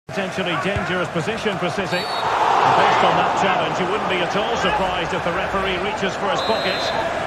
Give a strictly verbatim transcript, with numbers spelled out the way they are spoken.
Potentially dangerous position for City. And based on that challenge, you wouldn't be at all surprised if the referee reaches for his pocket.